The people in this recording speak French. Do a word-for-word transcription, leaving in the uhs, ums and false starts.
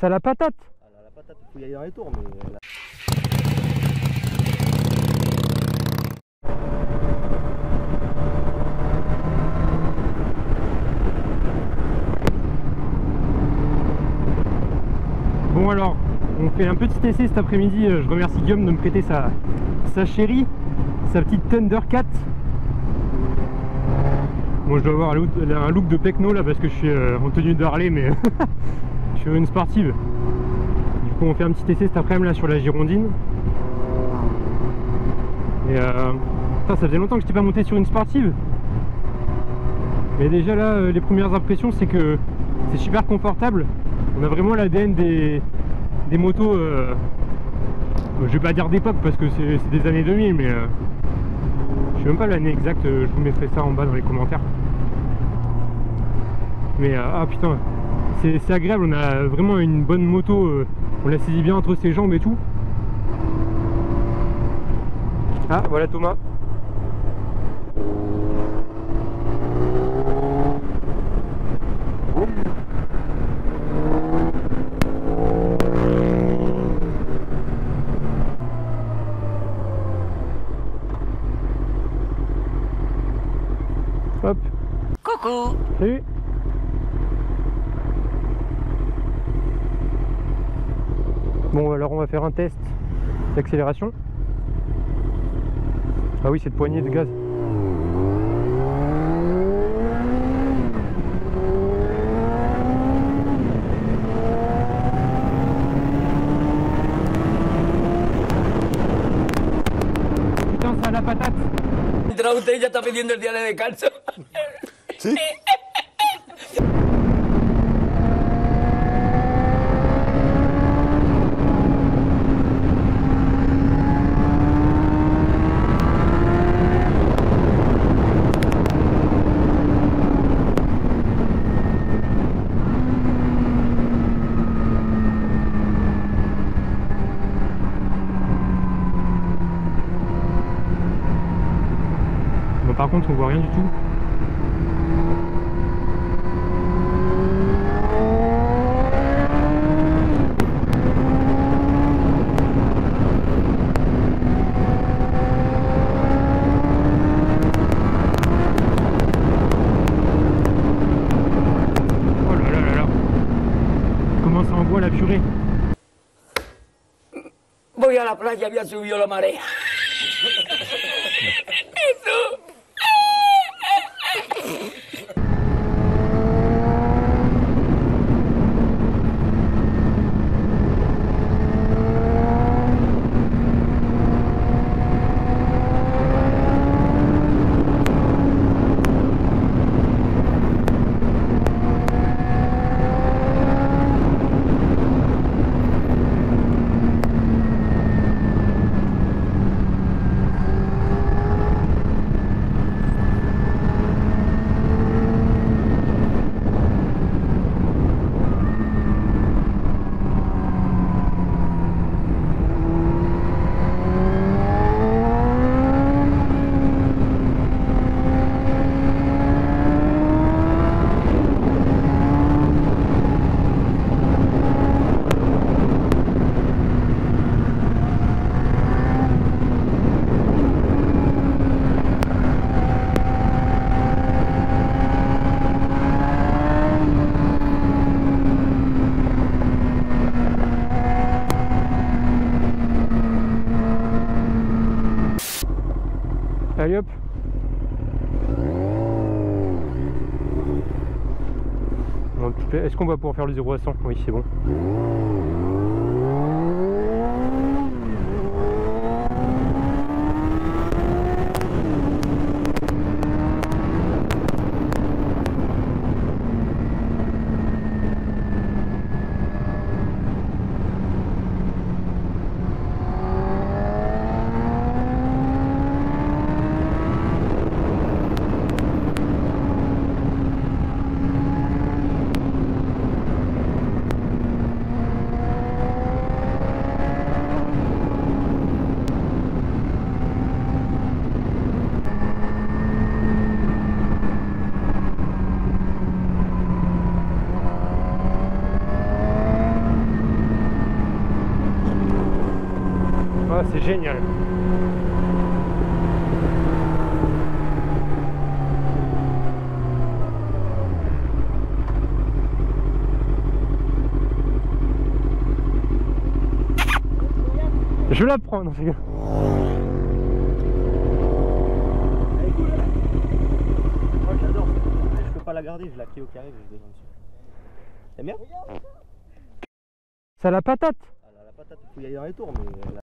Ça a la patate. Ah, la, la patate, il faut y aller dans les tours, mais... La... Bon alors, on fait un petit essai cet après-midi. Je remercie Guillaume de me prêter sa, sa chérie, sa petite Thundercat. Bon, je dois avoir un look, un look de pecno là parce que je suis euh, en tenue de Harley, mais je suis une sportive. Du coup, on fait un petit essai cet après-midi là sur la Girondine. Et euh, putain, ça faisait longtemps que je n'étais pas monté sur une sportive. Mais déjà là, euh, les premières impressions, c'est que c'est super confortable. On a vraiment l'A D N des, des motos, euh, je vais pas dire d'époque parce que c'est des années deux mille, mais euh, je sais même pas l'année exacte, je vous mettrai ça en bas dans les commentaires. Mais euh, ah putain, c'est agréable, on a vraiment une bonne moto, euh, on la saisit bien entre ses jambes et tout. Ah voilà Thomas. Hop. Coucou. Salut. Bon alors on va faire un test d'accélération. Ah oui, cette poignée de gaz. Putain, ça a la patate. Mientras usted ya está pidiendo el día de descanso. ¿Sí? Bon, par contre, on voit rien du tout. Oh là là là là. Comment ça envoie la purée. Voy a la playa, había subido la marea. Eso. Allez hop. Bon, est-ce qu'on va pouvoir faire le zéro à cent? Oui, c'est bon. Ah, c'est génial. Je la prends, non, c'est gars. Elle est cool, hein. Moi j'adore. Je peux pas la garder, je la crie au carré, j'ai besoin dessus. T'aimes bien? Ça a la patate. Ah, la, la patate, il faut y aller dans les tours, mais...